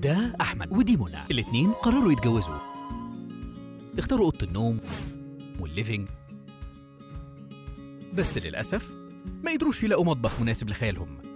ده أحمد ودي منى، الاتنين قرروا يتجوزوا. اختاروا أوضة النوم والليفينج، بس للأسف ما قدروش يلاقوا مطبخ مناسب لخيالهم.